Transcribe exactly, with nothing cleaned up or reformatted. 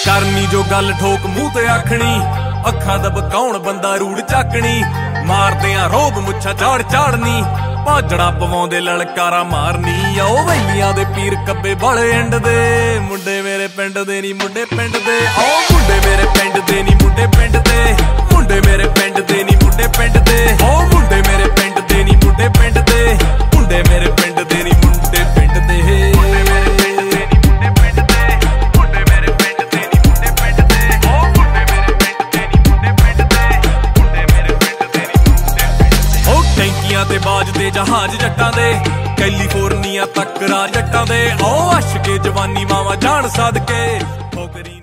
करनी जो गल ठोक मुंह ते आखनी, अखा दबकाउण बंदा रूड़ झाकनी, मारदे आ रोब मुच्छा चाड़ चाड़नी, भाजड़ा पवाउंदे ललकारा मारनी। आओ वैलियां दे पीर कब्बे बड़े एंड दे, मुंडे मेरे पिंड दे नी मुंडे पिंड दे। आओ मुंडे मेरे पिंड दे नी मुंडे पिंड दे, मुंडे मेरे पिंड दे नी मुंडे पिंड दे। आओ मुंडे मेरे पिंड दे नी मुंडे पिंड दे, मुंडे मेरे पिंड दे नी मुंडे पिंड दे। ते बाजदे जहाज जट्टां दे, कैलीफोर्निया तक राज जट्टां दे। ओ अश के जवानी मावा जान सदके ठोकरी।